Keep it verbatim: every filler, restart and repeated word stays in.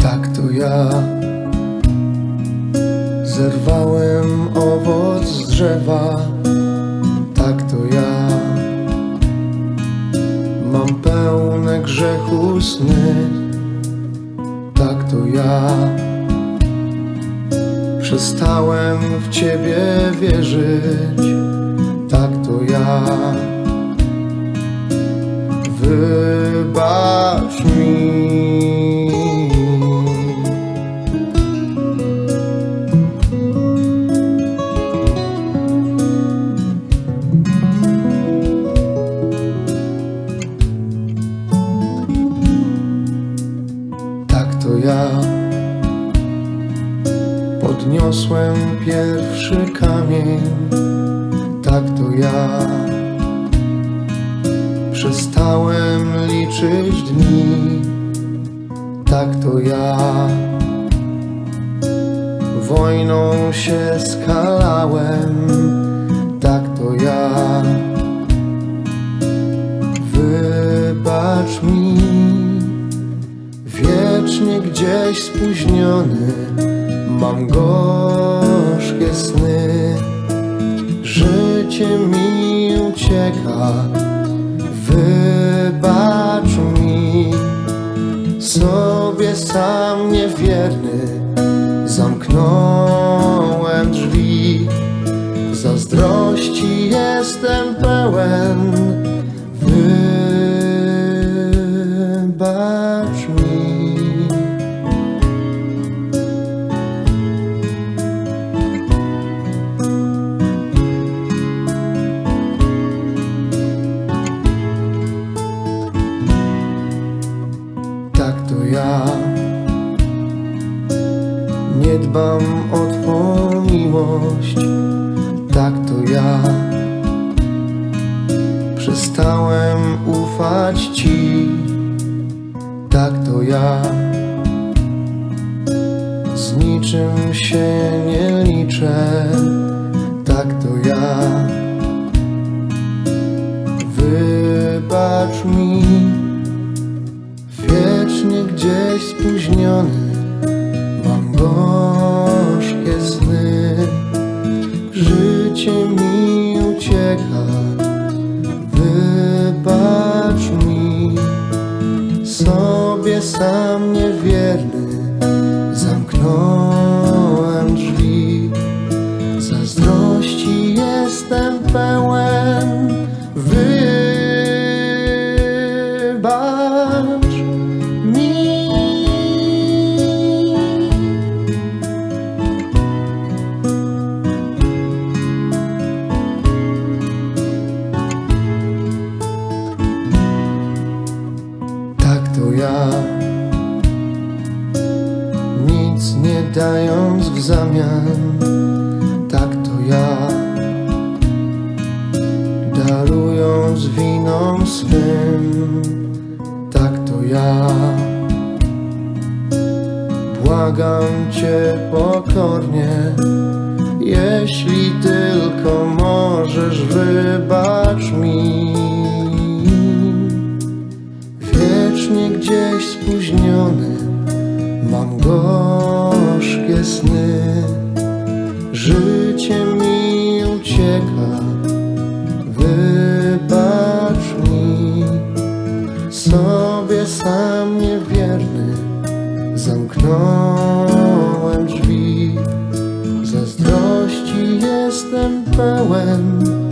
Tak to ja zerwałem owoc z drzewa. Tak to ja mam pełne grzechu sny. Tak to ja przestałem w Ciebie wierzyć. Tak to ja, wybacz mi. Tak to ja podniosłem pierwszy kamień. Tak to ja przestałem liczyć dni. Tak to ja wojną się skalałem. Tak to ja, wybacz mi. Wiecznie gdzieś spóźniony mam gorzkie sny. Życie mi ucieka, wybacz mi. Sobie sam niewierny zamknąłem drzwi. Zazdrości jestem pełen, wybacz mi. Tak to ja nie dbam o Twą miłość. Tak to ja przestałem ufać Ci. Tak to ja z niczym się nie liczę. Tak to ja, wybacz mi. Wiecznie gdzieś spóźniony mam gorzkie sny. Życie mi ucieka, wybacz mi. Sobie sam niewierny zamknąłem drzwi. Zazdrości jestem pełen, wybacz mi. Tak to ja, nic nie dając w zamian. Tak to ja, darując winom swym. Tak to ja, błagam Cię pokornie. Jeśli tylko możesz, wybacz mi. Wiecznie gdzieś spóźniony mam gorzkie sny. Życie mi ucieka, wybacz mi. Sobie sam niewierny zamknąłem drzwi. Zazdrości jestem pełen,